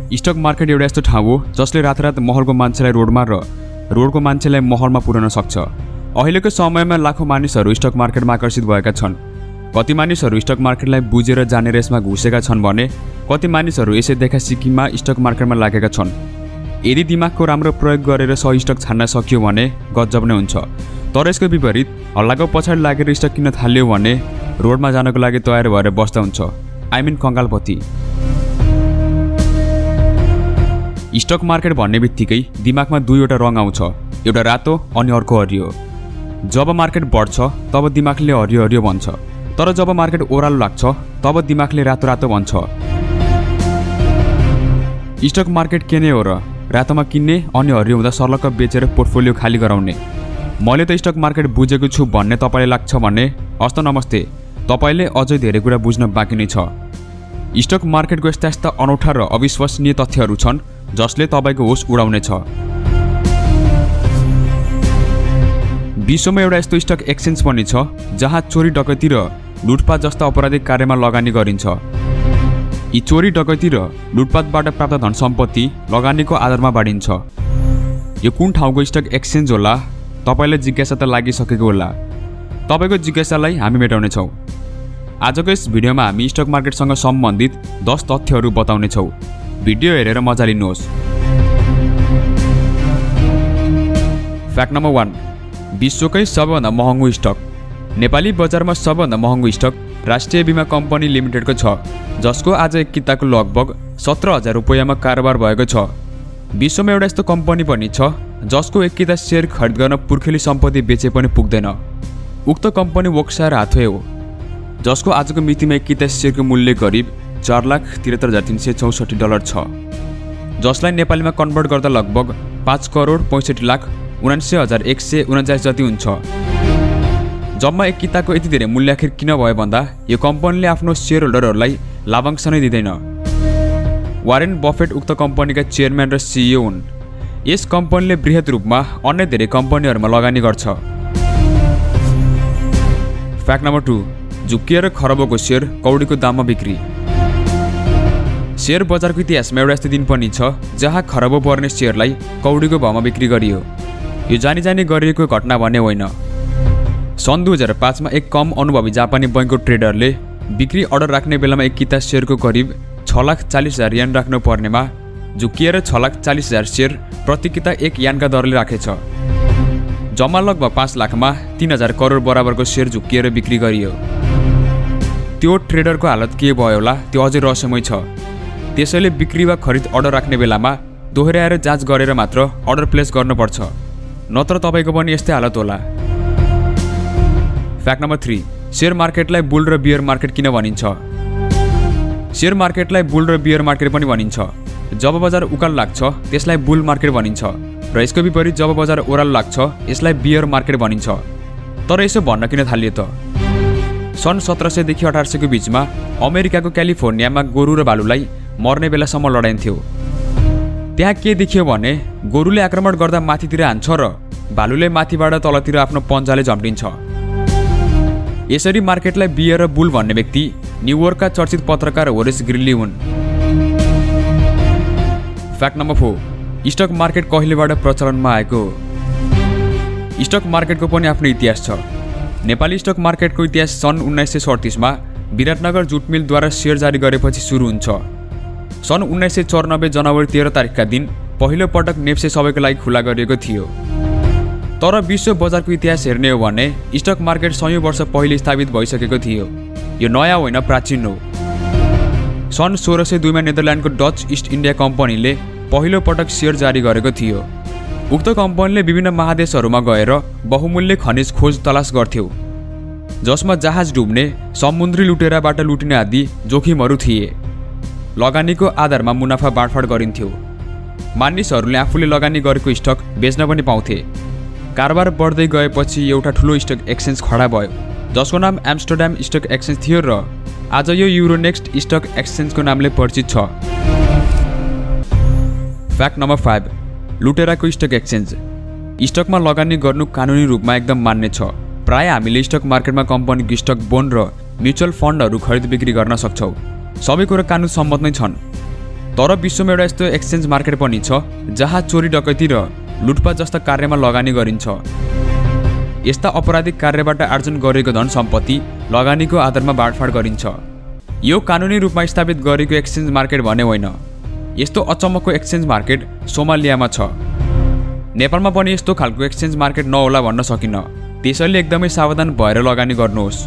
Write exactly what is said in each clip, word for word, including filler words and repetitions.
Stock market एउटा यस्तो ठाउँ हो जसले रातरात महलको मान्छेलाई रोडमा र रोडको मान्छेलाई महलमा पुर्याउन सक्छ। अहिलेको समयमा लाखौं मानिसहरू स्टक मार्केटमा आकर्षित भएका छन्। कति मानिसहरू स्टक मार्केटलाई बुझेर जानेर यसमा घुसेका छन् भने कति मानिसहरू यसै देखा सिक्किममा स्टक मार्केटमा लागेका छन्। यदि दिमागको राम्रो प्रयोग गरेर सही स्टक छान्न सकियो भने गजब नै हुन्छ। तर यसको विपरीत हल्लाको पछाडि लागेर स्टक किन्न थाल्यो भने रोडमा जानको लागि तयार भएर बस्दा हुन्छ। आई मिन कङ्गालपति। स्टक मार्केट भन्ने बित्तिकै दिमागमा दुईवटा रङ आउँछ, एउटा रातो अनि अर्को हरियो। जब मार्केट बढ्छ तब दिमागले हरियो हरियो भन्छ, तर जब मार्केट ओह्रालो लाग्छ तब दिमागले रातो रातो भन्छ। स्टक मार्केट के नै हो र? रातोमा किन्ने अनि हरियो हुँदा सर्लक्क बेचेर पोर्टफोलियो खाली गराउने। मैले त स्टक मार्केट बुझेको छु भन्ने तपाईँलाई लाग्छ भने हस्त नमस्ते, तपाईँले अझै धेरै कुरा बुझ्न बाँकी नै छ। स्टक मार्केटको यस्ता यस्ता अनौठा र अविश्वसनीय तथ्यहरू छन् जसले तपाईँको होस उडाउनेछ। विश्वमा एउटा यस्तो स्टक एक्सचेन्ज पनि छ जहाँ चोरी डकैती र लुटपाट जस्ता अपराधिक कार्यमा लगानी गरिन्छ। यी चोरी डकैती र लुटपाटबाट प्राप्त धन सम्पत्ति लगानीको आधारमा बाँडिन्छ। यो कुन ठाउँको स्टक एक्सचेन्ज होला? तपाईँलाई जिज्ञासा त लागिसकेको होला। तपाईँको जिज्ञासालाई हामी मेटाउनेछौँ। आजको यस भिडियोमा हामी स्टक मार्केटसँग सम्बन्धित दस तथ्यहरू बताउनेछौँ। भिडियो हेरेर मजा लिनुहोस्। फ्याक्ट नम्बर वान, विश्वकै सबैभन्दा महँगो स्टक। नेपाली बजारमा सबैभन्दा महँगो स्टक राष्ट्रिय बीमा कम्पनी लिमिटेडको छ, जसको आज एक किताको लगभग सत्र हजार रुपियाँमा कारोबार भएको छ। विश्वमा एउटा यस्तो कम्पनी पनि छ जसको एक किता सेयर खरिद गर्न पुर्खेली सम्पत्ति बेचे पनि पुग्दैन। उक्त कम्पनी वर्कसायर हाथवे हो, जसको आजको मितिमा एक किता सेयरको मूल्य करिब चार लाख त्रिहत्तर हजार तीन सय चौसठी डलर छ, जसलाई नेपालीमा कन्भर्ट गर्दा लगभग पाँच करोड पैँसठी लाख उनासी हजार एक सय उन्चास जति हुन्छ। जम्मा एक किताको यति धेरै मूल्य आखिर किन भयो भन्दा यो कम्पनीले आफ्नो सेयर होल्डरहरूलाई लाभांश नै दिँदैन। वारेन बफेट उक्त कम्पनीका चेयरम्यान र सिइओ हुन्। यस कम्पनीले बृहत रूपमा अन्य धेरै कम्पनीहरूमा लगानी गर्छ। फ्याक्ट नम्बर टू, झुक्किएर खरबको सेयर कौडीको दाममा बिक्री। सेयर बजारको इतिहासमा एउटा यस्तो दिन पनि छ जहाँ खरबौँ पर्ने सेयरलाई कौडीको भावमा बिक्री गरियो। यो जानी जानी गरिएको घटना भने होइन। सन् दुई हजार पाँचमा एक कम अनुभवी जापानी बैङ्कको ट्रेडरले बिक्री अर्डर राख्ने बेलामा एक किता सेयरको करिब छ लाख चालिस हजार यान राख्नु पर्नेमा झुक्किएर छ लाख चालिस हजार सेयर प्रति किता एक यानका दरले राखेछ। जम्मा लगभग पाँच लाखमा तीन हजार करोड बराबरको सेयर झुक्किएर बिक्री गरियो। त्यो ट्रेडरको हालत के भयो होला त्यो अझै रहस्यमय छ। त्यसैले बिक्री वा खरिद अर्डर राख्ने बेलामा दोहोऱ्याएर जाँच गरेर मात्र अर्डर प्लेस गर्नुपर्छ, नत्र तपाईँको पनि यस्तै हालत होला। फ्याक्ट नम्बर थ्री, सेयर मार्केटलाई बुल र बियर मार्केट किन भनिन्छ? सेयर मार्केटलाई बुल र बियर मार्केट पनि भनिन्छ। जब बजार उकालो लाग्छ त्यसलाई बुल मार्केट भनिन्छ र यसको विपरीत जब बजार ओह्रालो लाग्छ यसलाई बियर मार्केट भनिन्छ। तर यसो भन्न किन थालियो त? सन् सत्र सयदेखि अठार सयको बिचमा अमेरिकाको क्यालिफोर्नियामा गोरु र भालुलाई मर्ने बेलासम्म लडाइन्थ्यो। त्यहाँ के देखियो भने गोरुले आक्रमण गर्दा माथितिर हान्छ र भालुले माथिबाट तलतिर आफ्नो पन्जाले झम्टिन्छ। यसरी मार्केटलाई बियर र बुल भन्ने व्यक्ति न्युयोर्कका चर्चित पत्रकार होरेस ग्रिली हुन्। Fact number four, stock market कहिलेबाट प्रचलनमा आएको? स्टक मार्केटको पनि आफ्नो इतिहास छ। नेपाली स्टक मार्केटको इतिहास सन् उन्नाइस सय सडतिसमा विराटनगर जुट मिलद्वारा सेयर जारी गरेपछि सुरु हुन्छ। सन् उन्नाइस सय चौरानब्बे जनवरी तेह्र तारिकका दिन पहिलो पटक नेप्से सबैको लागि खुला गरिएको थियो। तर विश्व बजारको इतिहास हेर्ने हो भने स्टक मार्केट सयौं वर्ष पहिले स्थापित भइसकेको थियो। यो नयाँ होइन, प्राचीन हो। सन् सोह्र सय दुईमा नेदरल्यान्डको डच इस्ट इन्डिया कम्पनीले पहिलो पटक सेयर जारी गरेको थियो। उक्त कम्पनीले विभिन्न महादेशहरूमा गएर बहुमूल्य खनिज खोज तलास गर्थ्यो, जसमा जहाज डुब्ने, समुद्री लुटेराबाट लुटिने आदि जोखिमहरू थिए। लगानीको आधारमा मुनाफा बाँडफाँड गरिन्थ्यो। मानिसहरूले आफूले लगानी गरेको स्टक बेच्न पनि पाउँथे। कारोबार बढ्दै गएपछि एउटा ठुलो स्टक एक्सचेन्ज खडा भयो, जसको नाम एम्स्टरड्याम स्टक एक्सचेन्ज थियो र आज यो युरोनेक्स्ट स्टक एक्सचेन्जको नामले परिचित छ। फ्याक्ट नम्बर फाइभ, लुटेराको स्टक एक्सचेन्ज। स्टकमा लगानी गर्नु कानुनी रूपमा एकदम मान्य छ। प्राय हामीले स्टक मार्केटमा कम्पनीको स्टक बोन्ड र म्युचुअल फन्डहरू खरिद बिक्री गर्न सक्छौँ। सबै कुरा कानुन सम्मत नै छन्। तर विश्वमा एउटा यस्तो एक्सचेन्ज मार्केट पनि छ जहाँ चोरी डकैती र लुटपाट जस्ता कार्यमा लगानी गरिन्छ। यस्ता अपराधिक कार्यबाट आर्जन गरिएको धन सम्पत्ति लगानीको आधारमा बाँडफाँड गरिन्छ। यो कानुनी रूपमा स्थापित गरेको एक्सचेन्ज मार्केट भने होइन। यस्तो अचम्मको एक्सचेन्ज मार्केट सोमालियामा छ। नेपालमा पनि यस्तो खालको एक्सचेन्ज मार्केट नहोला भन्न सकिन्न। त्यसैले एकदमै सावधान भएर लगानी गर्नुहोस्।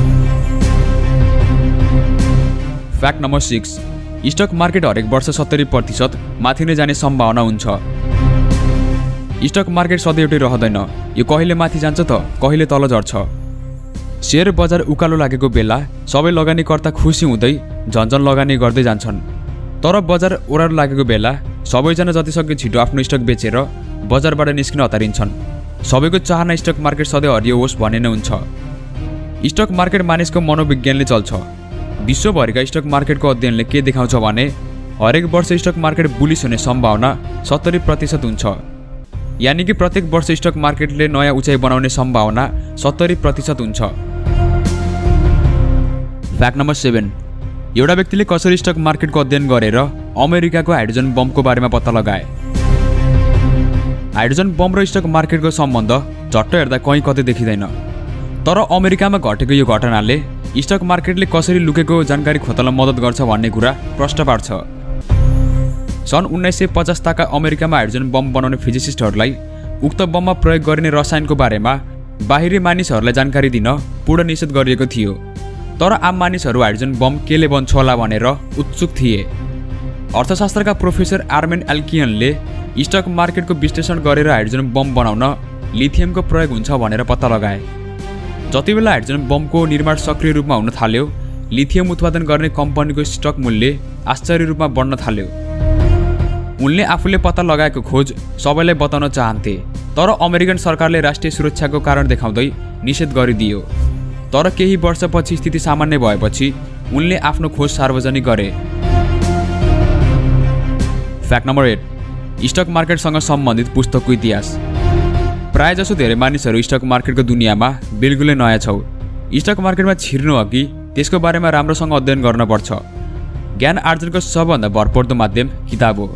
Fact number six, stock market हरेक वर्ष सत्तरी प्रतिशत माथि नै जाने सम्भावना हुन्छ। स्टक मार्केट सधैँ एउटै रहँदैन। यो कहिले माथि जान्छ त कहिले तल झर्छ। सेयर बजार उकालो लागेको बेला सबै लगानीकर्ता खुसी हुँदै झन्झन लगानी गर्दै जान्छन्। तर बजार ओह्रालो लागेको बेला सबैजना जतिसक्दो छिटो आफ्नो स्टक बेचेर बजारबाट निस्किन हतारिन्छन्। सबैको चाहना स्टक मार्केट सधैँ हरियो होस् भन्ने नै हुन्छ। स्टक मार्केट मानिसको मनोविज्ञानले चल्छ। विश्वभरिका स्टक मार्केटको अध्ययनले के देखाउँछ भने हरेक वर्ष स्टक मार्केट बुलिस हुने सम्भावना सत्तरी प्रतिशत हुन्छ। यानि कि प्रत्येक वर्ष स्टक मार्केटले नयाँ उचाइ बनाउने सम्भावना सत्तरी प्रतिशत हुन्छ। फ्याक्ट नम्बर सेभेन, एउटा व्यक्तिले कसरी स्टक मार्केटको अध्ययन गरेर अमेरिकाको हाइड्रोजन बमको बारेमा पत्ता लगाए। हाइड्रोजन बम र स्टक मार्केटको सम्बन्ध झट्ट हेर्दा कहीँ कतै देखिँदैन। तर अमेरिकामा घटेको यो घटनाले स्टक मार्केटले कसरी लुकेको जानकारी खोज्न मद्दत गर्छ भन्ने कुरा प्रश्न पार्छ। सन् उन्नाइस सय पचासताका अमेरिकामा हाइड्रोजन बम बनाउने फिजिसिस्टहरूलाई उक्त बममा प्रयोग गरिने रसायनको बारेमा बाहिरी मानिसहरूलाई जानकारी दिन पूर्ण निषेध गरिएको थियो। तर आम मानिसहरू हाइड्रोजन बम केले बन्छ होला भनेर उत्सुक थिए। अर्थशास्त्रका प्रोफेसर आर्मेन एल्कियनले स्टक मार्केटको विश्लेषण गरेर हाइड्रोजन बम बनाउन लिथियमको प्रयोग हुन्छ भनेर पत्ता लगाए। जति बेला हाइड्रोजन बमको निर्माण सक्रिय रूपमा हुन थाल्यो, लिथियम उत्पादन गर्ने कम्पनीको स्टक मूल्य आश्चर्य रूपमा बढ्न थाल्यो। उनले आफूले पत्ता लगाएको खोज सबैलाई बताउन चाहन्थे। तर अमेरिकन सरकारले राष्ट्रिय सुरक्षाको कारण देखाउँदै निषेध गरिदियो। तर केही वर्षपछि स्थिति सामान्य भएपछि उनले आफ्नो खोज सार्वजनिक गरे। फ्याक्ट नम्बर एट, स्टक मार्केटसँग सम्बन्धित पुस्तकको इतिहास। प्रायजसो धेरै मानिसहरू स्टक मार्केटको दुनियाँमा बिल्कुलै नयाँ छौ। स्टक मार्केटमा छिर्नु अघि त्यसको बारेमा राम्रोसँग अध्ययन गर्न पर्छ। ज्ञान आर्जनको सबभन्दा भरपर्दो माध्यम किताब हो।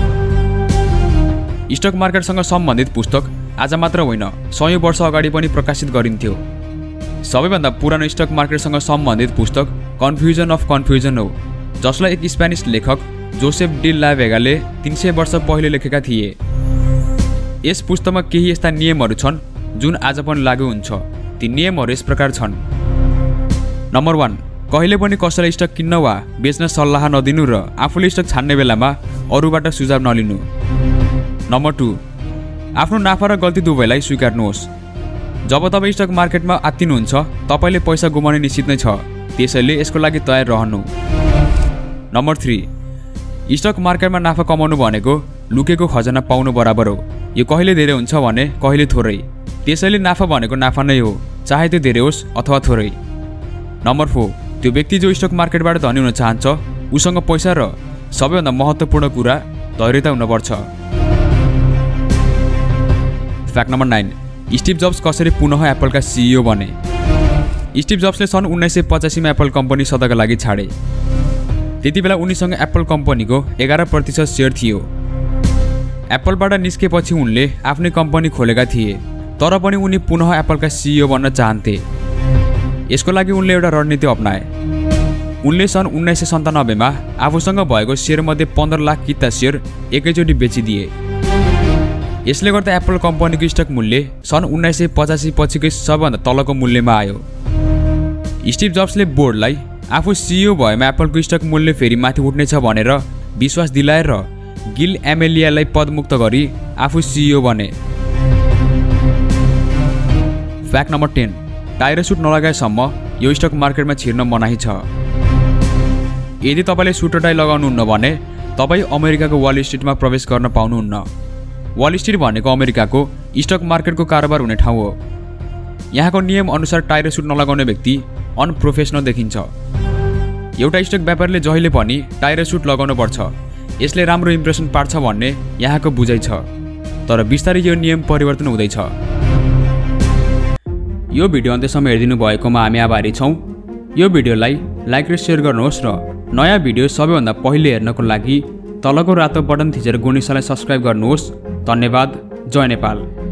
स्टक मार्केटसँग सम्बन्धित पुस्तक आज मात्र होइन, सयौं वर्ष अगाडि पनि प्रकाशित गरिन्थ्यो। सबैभन्दा पुरानो स्टक मार्केटसँग सम्बन्धित पुस्तक कन्फ्युजन अफ कन्फ्युजन हो, जसलाई एक स्पेनिस लेखक जोसेफ डी ला भेगाले तीन सय वर्ष पहिले लेखेका थिए। यस पुस्तकमा केही यस्ता नियमहरू छन् जुन आज पनि लागू हुन्छ। ती नियमहरू यस प्रकार छन्। नम्बर वान, कहिले पनि कसैलाई स्टक किन्न वा बेच्न सल्लाह नदिनु र आफूले स्टक छान्ने बेलामा अरूबाट सुझाव नलिनु। नम्बर टू, आफ्नो नाफा र गल्ती दुवैलाई स्वीकार्नुहोस्। जब तपाईँ स्टक मार्केटमा आत्तिनुहुन्छ तपाईँले पैसा गुमाउने निश्चित नै छ, त्यसैले यसको लागि तयार रहनु। नम्बर थ्री, स्टक मार्केटमा नाफा कमाउनु भनेको लुकेको खजना पाउनु बराबर हो। यो कहिले धेरै हुन्छ भने कहिले थोरै। त्यसैले नाफा भनेको नाफा नै हो, चाहे त्यो धेरै होस् अथवा थोरै। नम्बर फोर, त्यो व्यक्ति जो स्टक मार्केटबाट धनी हुन चाहन्छ उसँग पैसा र सबैभन्दा महत्त्वपूर्ण कुरा धैर्यता हुनुपर्छ। Fact number nine, Steve Jobs कसरी पुनः एप्पलका सिइओ बने। स्टिभ जब्सले सन् उन्नाइस सय पचासीमा एप्पल कम्पनी सदाका लागि छाडे। त्यति बेला उनीसँग एप्पल कम्पनीको एघार प्रतिशत सेयर थियो। एप्पलबाट निस्केपछि उनले आफ्नै कम्पनी खोलेका थिए। तर पनि उनी पुनः एप्पलका सिइओ बन्न चाहन्थे। यसको लागि उनले एउटा रणनीति अपनाए। उनले सन् उन्नाइस सय सन्तानब्बेमा आफूसँग भएको सेयरमध्ये पन्ध्र लाख किता सेयर एकैचोटि बेचिदिए। यसले गर्दा एप्पल कम्पनीको स्टक मूल्य सन् उन्नाइस सय पचासी पछिकै सबभन्दा तलको मूल्यमा आयो। स्टिभ जब्सले बोर्डलाई आफू सिइओ भएमा एप्पलको स्टक मूल्य फेरि माथि उठ्नेछ भनेर विश्वास दिलाएर गिल एमेलियालाई पदमुक्त गरी आफू सिइओ बने। फ्याक्ट नम्बर टेन, टायर सुट नलगाएसम्म यो स्टक मार्केटमा छिर्न मनाही छ। यदि तपाईँले सुट र टाई लगाउनुहुन्न भने तपाईँ अमेरिकाको वाल स्ट्रिटमा प्रवेश गर्न पाउनुहुन्न। वाल स्ट्रिट भनेको अमेरिकाको स्टक मार्केटको कारोबार हुने ठाउँ हो। यहाँको नियम अनुसार टाई र सुट नलगाउने व्यक्ति अनप्रोफेसनल देखिन्छ। एउटा स्टक व्यापारीले जहिले पनि टाई र सुट लगाउनु पर्छ, यसले राम्रो इम्प्रेसन पार्छ भन्ने यहाँको बुझाइ छ। तर बिस्तारै यो नियम परिवर्तन हुँदैछ। यो भिडियो अन्त्यसम्म हेरिदिनु भएकोमा हामी आभारी छौँ। यो भिडियोलाई लाइक र सेयर गर्नुहोस् र नयाँ भिडियो सबैभन्दा पहिले हेर्नको लागि तलको रातो बटन थिचेर गोनिसालाई सब्स्क्राइब गर्नुहोस्। धन्यवाद। जय नेपाल।